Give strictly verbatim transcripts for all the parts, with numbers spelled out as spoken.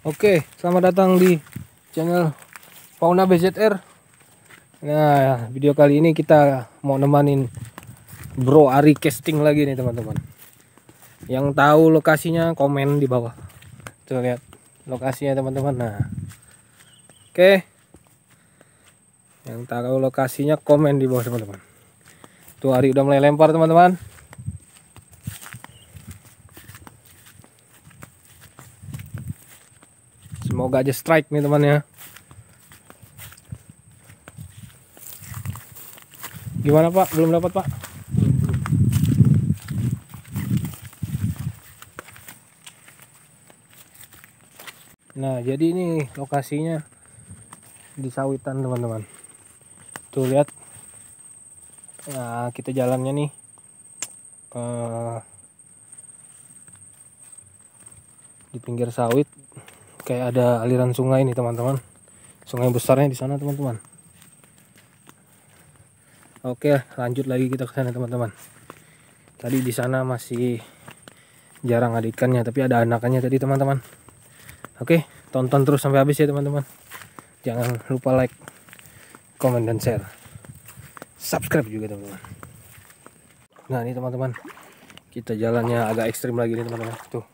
Oke, selamat datang di channel Fauna B Z R. Nah, video kali ini kita mau nemanin Bro Ari casting lagi nih teman-teman. Yang tahu lokasinya komen di bawah. Tuh lihat lokasinya teman-teman. Nah, oke. Yang tahu lokasinya komen di bawah teman-teman. Tuh Ari udah mulai lempar teman-teman. Semoga aja strike nih teman ya. Gimana Pak? Belum dapat Pak? Nah, jadi ini lokasinya di sawitan teman-teman. Tuh lihat. Nah, kita jalannya nih uh, di pinggir sawit. Kayak ada aliran sungai nih teman-teman. Sungai besarnya di sana teman-teman. Oke, lanjut lagi kita ke sana teman-teman. Tadi di sana masih jarang ada ikannya, tapi ada anakannya tadi teman-teman. Oke, tonton terus sampai habis ya teman-teman. Jangan lupa like, comment dan share. Subscribe juga teman-teman. Nah, ini teman-teman. Kita jalannya agak ekstrim lagi nih teman-teman. Tuh.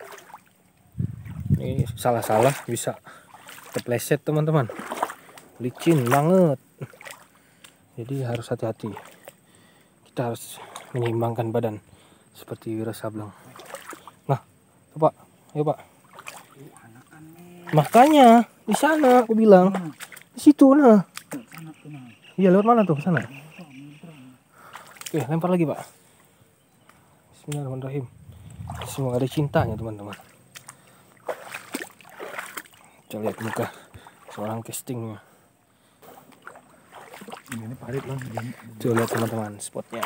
Ini salah-salah bisa kepleset teman-teman. Licin banget. Jadi harus hati-hati. Kita harus menyeimbangkan badan seperti Wiro Sableng. Nah, tuh Pak, ayo Pak. Makanya di sana aku bilang. Di situ nah. Iya, lewat mana tuh? Sana. Oke, lempar lagi Pak. Bismillahirrahmanirrahim. Semoga ada cintanya teman-teman. Kita lihat muka seorang castingnya. Ini parit lah. Tuh lihat teman-teman spotnya.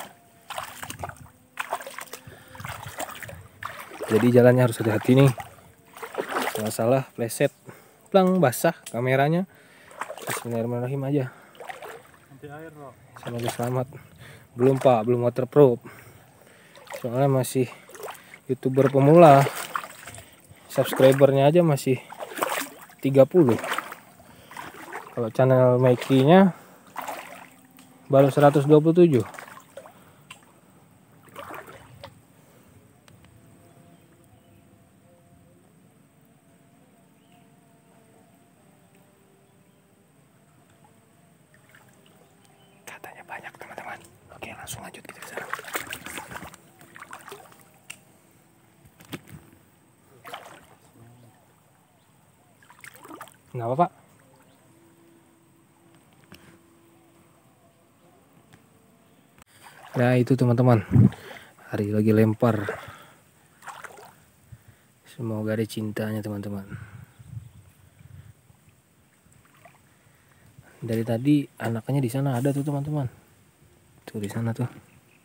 Jadi jalannya harus hati-hati nih. Kalau salah pleset, plang basah kameranya. Bismillahirrahmanirrahim aja. Nanti air loh. Semoga selamat. Belum Pak, belum waterproof. Soalnya masih YouTuber pemula. Subscribernya aja masih tiga puluh. Kalau channel Mikey-nya baru seratus dua puluh tujuh. Katanya banyak teman-teman. Oke, langsung lanjut kita ke sana. Kenapa Pak? Nah itu teman-teman, Hari lagi lempar. Semoga ada cintanya teman-teman. Dari tadi anaknya di sana ada tuh teman-teman. Tuh di sana tuh.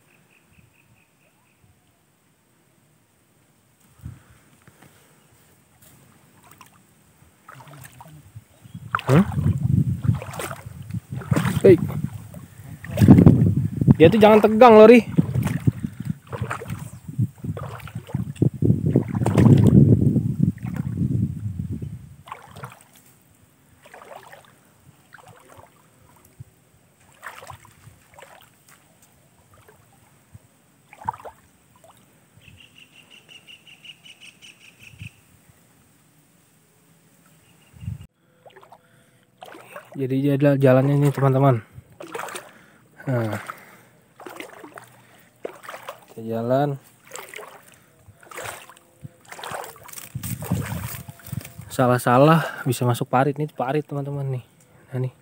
Hah? Hei. Dia tuh jangan tegang loh, Ri. Jadi dia jalannya ini teman-teman. Nah, kita jalan. Salah-salah bisa masuk parit nih, parit teman-teman nih. Nah nih.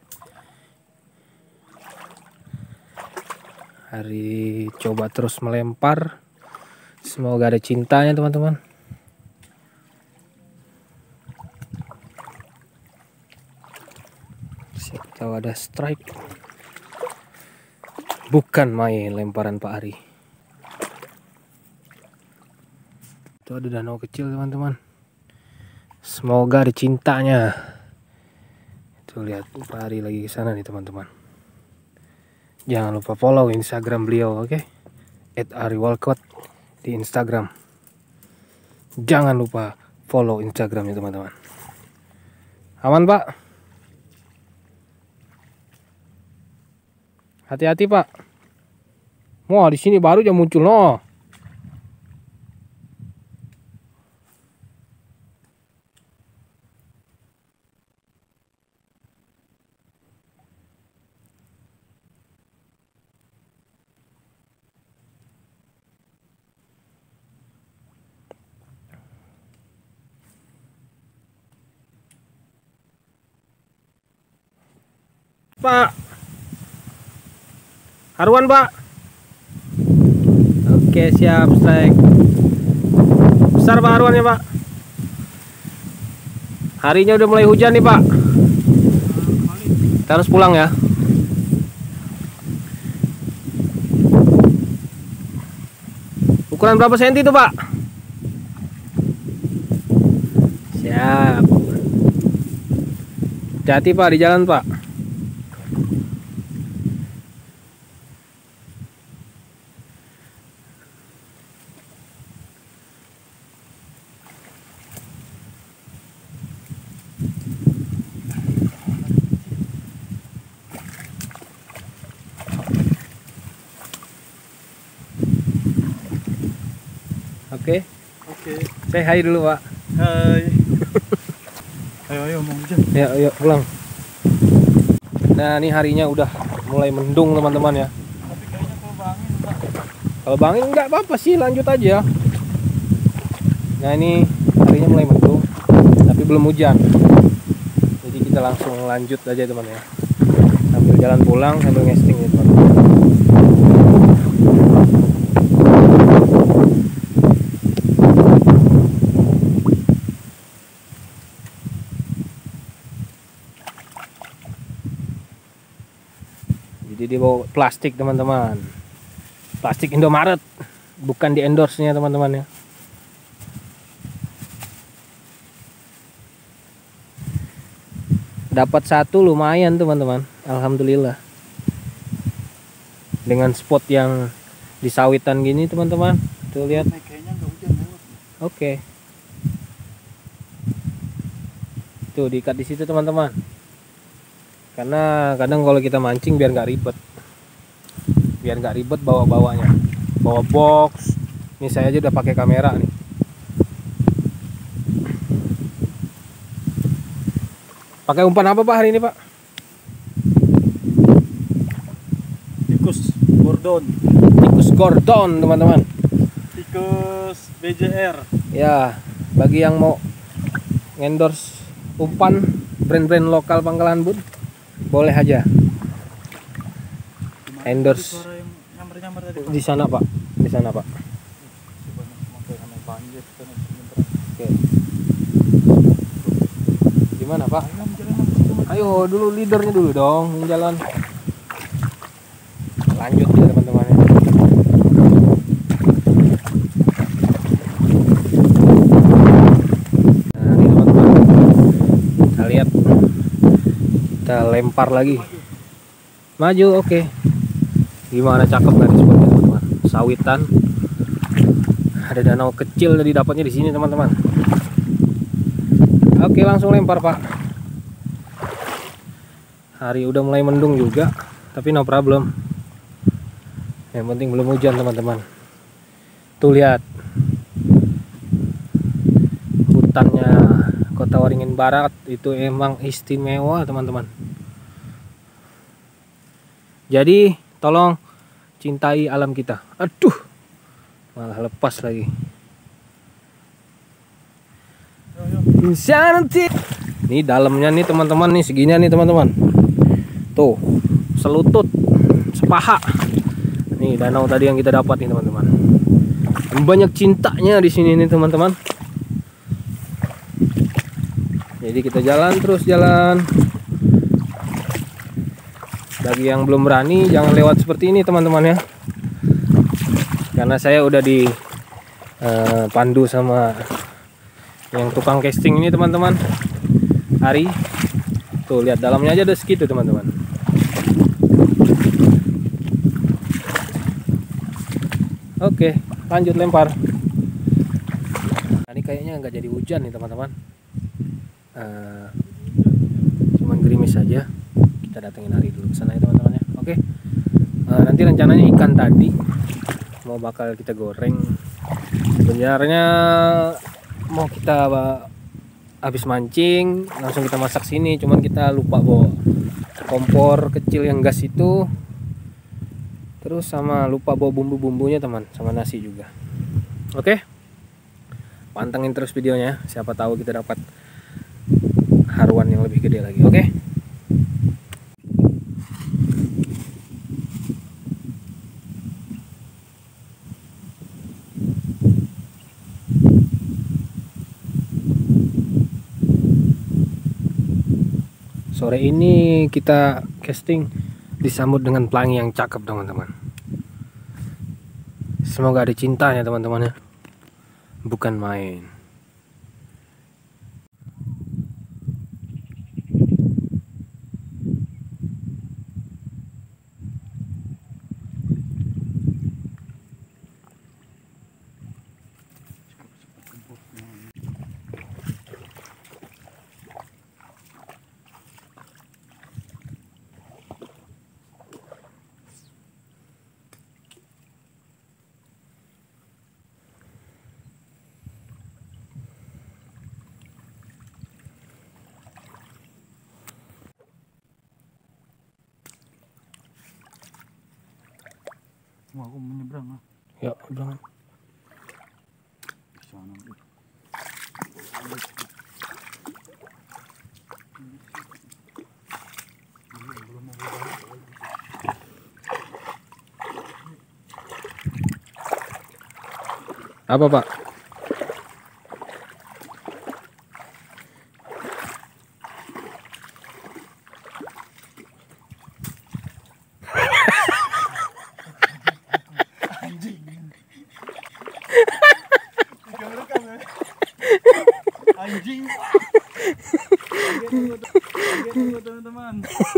Hari coba terus melempar. Semoga ada cintanya teman-teman. Siapa tahu ada strike. Bukan main lemparan Pak Ari. Itu ada danau kecil teman-teman. Semoga ada cintanya. Tuh lihat Pak Ari lagi ke sana nih teman-teman. Jangan lupa follow Instagram beliau, oke? Okay? at ari walcott di Instagram. Jangan lupa follow Instagramnya teman-teman. Aman Pak? Hati-hati Pak. Wah di sini baru aja muncul no. Pak, haruan Pak. Oke siap strike. Besar Pak haruannya Pak. Harinya udah mulai hujan nih Pak. Kita harus pulang ya. Ukuran berapa senti tuh Pak? Siap. Hati-hati Pak di jalan Pak. Oke. Oke. Say hi dulu Pak. Hai. Ayo ayo mau hujan. Ya, ayo pulang. Nah, ini harinya udah mulai mendung teman-teman ya. Tapi kayaknya kalau bangin Pak. Kalau bangin nggak apa-apa sih, lanjut aja. Nah, ini harinya mulai mendung, tapi belum hujan. Jadi kita langsung lanjut aja teman ya. Sambil jalan pulang, sambil ngesting ya teman. Jadi dia bawa plastik teman-teman, plastik Indomaret, bukan di endorse nya teman-teman ya. Dapat satu lumayan teman-teman, alhamdulillah. Dengan spot yang di sawitan gini teman-teman, tuh lihat. Kayaknya nggak hujan lewat. Oke. Tuh diikat di situ teman-teman. Karena kadang kalau kita mancing biar nggak ribet, biar nggak ribet bawa bawanya, bawa box. Ini saya aja udah pakai kamera nih. Pakai umpan apa Pak hari ini Pak? Tikus Gordon. Tikus Gordon teman-teman. Tikus B J R. Ya, bagi yang mau endorse umpan brand-brand lokal Pangkalan Bun, boleh aja. Gimana Endorse suara yang nyamber-nyamber tadi, Pak? di sana Pak, di sana Pak. Banjir, kan, Oke. Gimana Pak? ayo, jalan, jalan. Ayo dulu leadernya dulu dong yang jalan. Lanjut ya teman-teman ya. Nah ini teman-teman, kita lihat, kita lempar lagi. Maju, oke. Okay. Gimana, cakep nggak di spotnya teman-teman? Sawitan. Ada danau kecil jadi dapatnya di sini teman-teman. Oke, langsung lempar Pak. Hari udah mulai mendung juga, tapi no problem. Yang penting belum hujan teman-teman. Tuh lihat, hutannya Kota Waringin Barat itu emang istimewa teman-teman. Jadi tolong cintai alam kita. Aduh, malah lepas lagi. Insanity. Ini dalamnya nih teman-teman, nih segini nih teman-teman. Tuh, selutut, sepaha. Nih danau tadi yang kita dapat nih teman-teman. Banyak cintanya di sini nih teman-teman. Jadi kita jalan terus jalan. Bagi yang belum berani jangan lewat seperti ini teman-teman ya. Karena saya udah di uh, pandu sama yang tukang casting ini teman-teman, Ari. Tuh lihat dalamnya aja udah segitu teman-teman. Oke, lanjut lempar. Nah, ini kayaknya nggak jadi hujan nih teman-teman. Uh, cuman gerimis saja. Kita datengin Ari dulu ke sana ya teman-teman ya. Oke. Uh, nanti rencananya ikan tadi mau bakal kita goreng. Sebenarnya mau kita habis mancing langsung kita masak sini, cuman kita lupa bawa kompor kecil yang gas itu. Terus sama lupa bawa bumbu-bumbunya teman, sama nasi juga. Oke. Pantengin terus videonya, siapa tahu kita dapat haruan yang lebih gede lagi. Oke. Sore ini kita casting disambut dengan pelangi yang cakep teman-teman. Semoga ada cintanya teman-teman ya. Bukan main. Mau aku menyeberang ah. Ya, jangan. Apa Pak? Anjing. Teman-teman.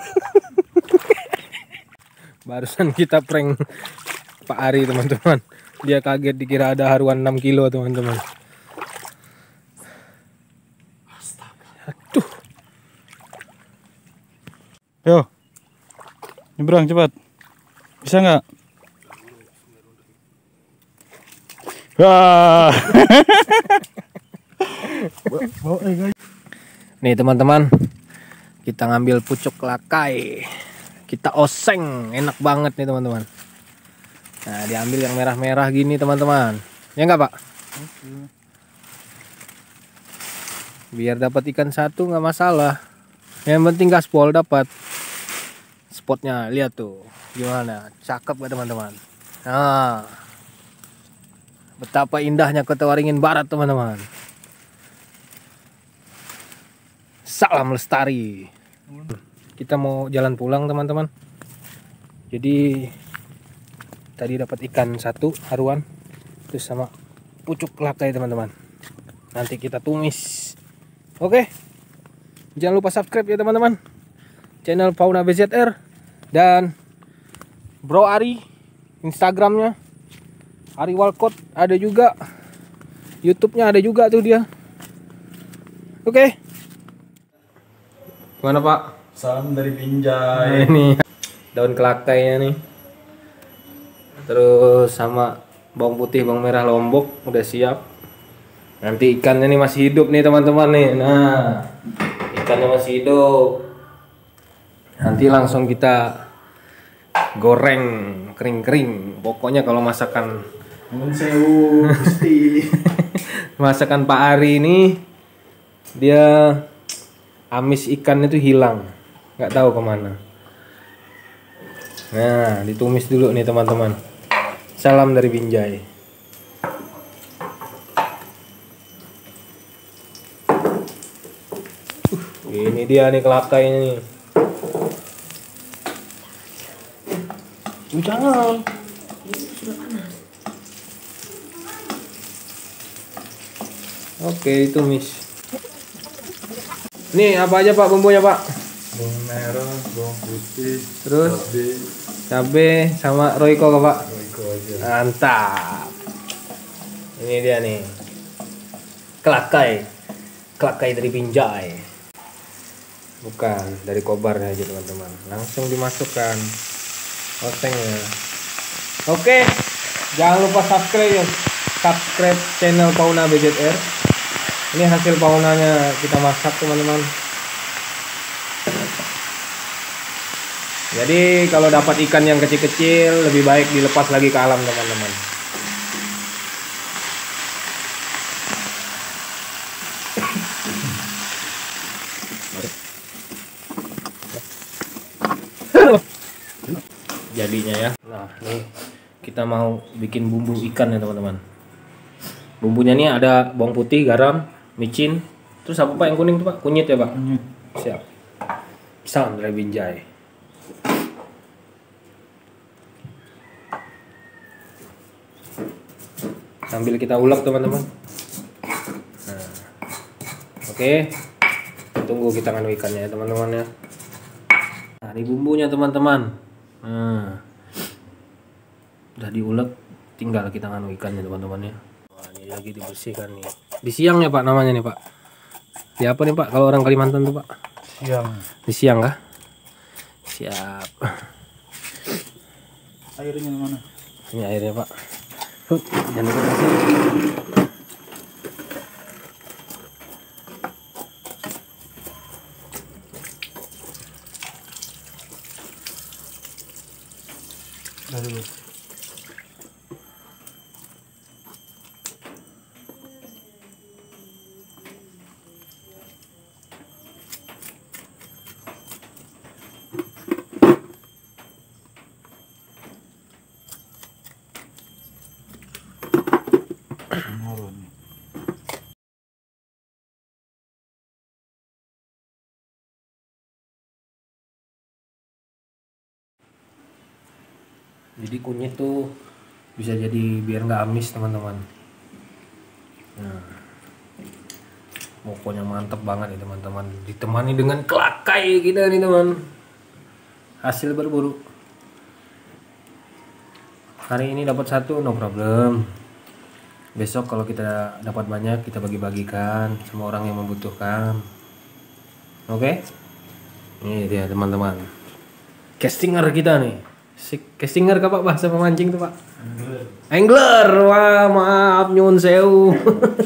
Barusan kita prank Pak Ari teman-teman. Dia kaget dikira ada haruan enam kilo teman-teman. Aduh. Yo. Nyebrang cepat. Bisa nggak? Wah. Nih teman-teman, kita ngambil pucuk lakai, kita oseng, enak banget nih teman-teman. Nah, diambil yang merah-merah gini teman-teman, ya nggak Pak? Biar dapat ikan satu nggak masalah, yang penting gaspol dapat. Spotnya lihat tuh, gimana, cakep gak teman-teman? Nah, betapa indahnya Kota Waringin Barat teman-teman. Salam lestari. Kita mau jalan pulang teman-teman. Jadi tadi dapat ikan satu haruan, terus sama pucuk lakai teman-teman. Nanti kita tumis. Oke. Jangan lupa subscribe ya teman-teman. Channel Fauna B Z R dan Bro Ari Instagramnya Ari Walcott ada juga. YouTube-nya ada juga tuh dia. Oke. Gimana Pak? Salam dari Binjai. Ini daun kelakainya nih. Terus sama bawang putih, bawang merah Lombok udah siap. Nanti ikannya nih masih hidup nih teman-teman nih. Nah, ikannya masih hidup. Nanti langsung kita goreng kering-kering. Pokoknya kalau masakan Sewu, Gusti. masakan Pak Ari ini dia amis ikan itu hilang, nggak tahu kemana. Nah, ditumis dulu nih teman-teman. Salam dari Binjai. Uh, ini dia nih kelakainya nih. Uh, jangan. Oke, ditumis. Nih apa aja Pak bumbunya Pak? Bawang merah, bawang putih, Terus cabai, cabe sama roiko ke Pak? roiko aja. Mantap. Ini dia nih. kelakai, kelakai dari Binjai. Bukan dari kobarnya aja teman-teman. Langsung dimasukkan osengnya. Oke, jangan lupa subscribe ya. Subscribe channel Fauna B Z R. Ini hasil faunanya kita masak teman-teman. Jadi kalau dapat ikan yang kecil-kecil lebih baik dilepas lagi ke alam teman-teman. Jadinya ya. Nah, nih kita mau bikin bumbu ikan ya teman-teman. Bumbunya nih ada bawang putih, garam, micin, terus apa Pak yang kuning tuh Pak? Kunyit ya Pak? Kunyit. Siap. Salam dari Binjai. Sambil kita ulek teman-teman. Nah, oke, tunggu kita nganu ikannya ya teman-teman ya. Nah, ini bumbunya teman-teman. Nah, udah diulek, tinggal kita nganu ikannya teman-teman ya. Wah, ini lagi dibersihkan nih. Di siang ya Pak namanya nih Pak. Di apa nih Pak kalau orang Kalimantan tuh Pak? Siang. Di siang kah? Siap. Airnya mana? Ini airnya Pak. Huh, jangan lupa kasih. Udah dulu. Jadi kunyit tuh bisa jadi biar nggak amis teman-teman. Nah, pokoknya mantep banget nih teman-teman. Ditemani dengan kelakai kita nih teman. Hasil berburu. Hari ini dapat satu no problem. Besok kalau kita dapat banyak kita bagi-bagikan sama orang yang membutuhkan. Oke? Ini dia teman-teman. Castinger kita nih. Si castinger kah Pak bahasa pemancing tuh Pak? Angler. Angler. Wah, maaf nyun sewu.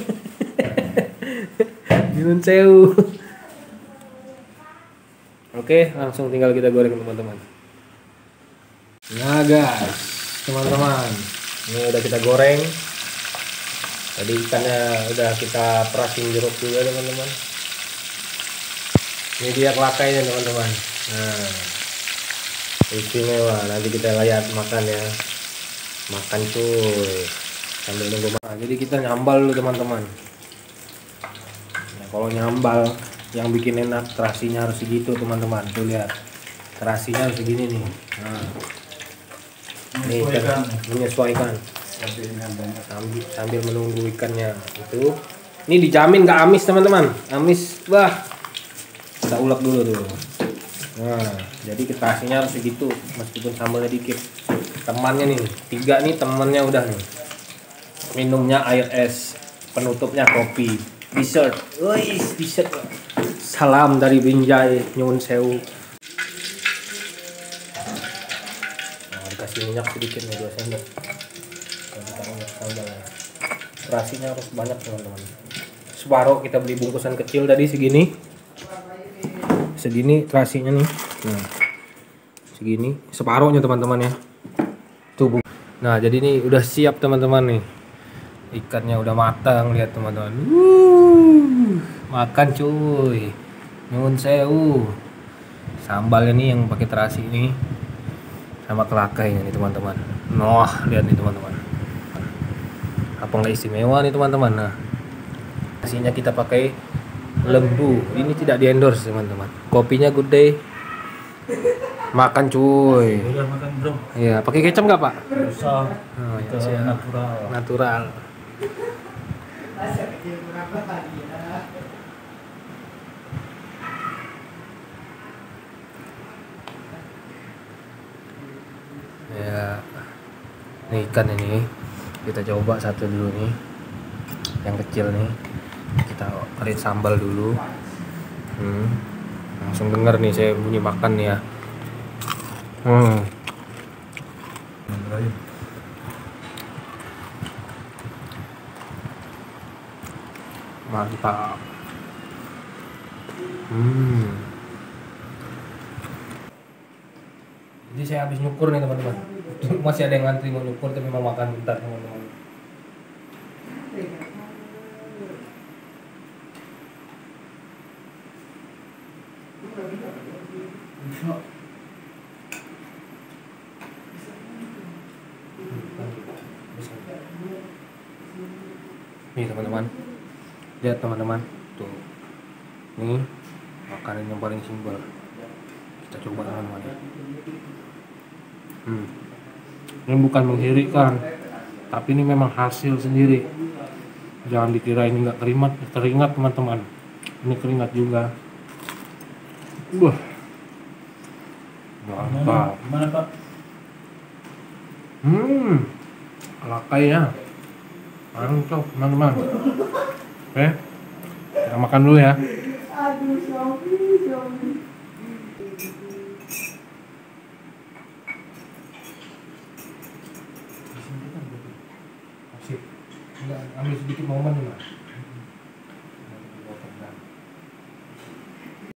Nyun sewu. Oke, langsung tinggal kita goreng teman-teman. Nah, guys, teman-teman. Ini udah kita goreng. Tadi ikannya udah kita perasin jeruk juga teman-teman. Ini dia kelakainya teman-teman. Nah, istimewa, nanti kita lihat makan ya, makan cuy sambil nunggu makan. Jadi kita nyambal dulu teman-teman. Nah, kalau nyambal yang bikin enak terasinya harus segitu teman-teman. Tuh lihat terasinya harus segini nih. Nah, ini kita menyesuaikan sambil, sambil menunggu ikannya itu. Ini dijamin gak amis teman-teman. Amis wah kita ulek dulu tuh. Nah, jadi terasinya harus segitu meskipun sambalnya dikit. Temannya nih, tiga nih temannya udah nih. Minumnya air es, penutupnya kopi, dessert. Wih, dessert. Salam dari Binjai, nyun sewu. Nah, dikasih minyak sedikit nih dua sendok. Nah, kita ulek sambalnya. Terasinya harus banyak teman-teman. Separuh kita beli bungkusan kecil tadi segini. Segini terasinya nih. Nah, segini separuhnya teman-teman ya. Tuh. Nah, jadi ini udah siap teman-teman nih. Ikannya udah matang, lihat teman-teman. Wuh, makan cuy. Nyun sewu. Sambalnya nih yang pakai terasi ini sama kelakainya nih teman-teman. Noh, lihat nih teman-teman. Apa nggak istimewa nih teman-teman. Nah, terasinya kita pakai lembu. Ini tidak di endorse teman-teman. Kopinya good day. Makan cuy. Udah makan bro. Iya, pakai kecap nggak Pak? Usah. Oh, ya, Itu siap. natural. Natural. Ya, ini ikan ini kita coba satu dulu nih, yang kecil nih. Kita create sambal dulu. Hmm. Langsung dengar nih saya bunyi makan nih ya. Hmm. Mantap. Hmm. Jadi saya habis nyukur nih teman-teman. Masih ada yang ngantri mau nyukur tapi mau makan bentar teman-teman. Nih teman-teman, lihat teman-teman, tuh, nih makanan yang paling simpel. Kita coba teman-teman ya. Hmm. Ini bukan menghirikan, tapi ini memang hasil sendiri. Jangan dikira ini nggak keringat, keringat teman-teman. Ini keringat juga. Wah, mantap. Gimana Pak? Hmm, alakai ya. Mantap teman-teman. Oke, kita makan dulu ya. Aduh, Sofi, Sofi. Sip. Enggak, ambil sedikit momen nih mas.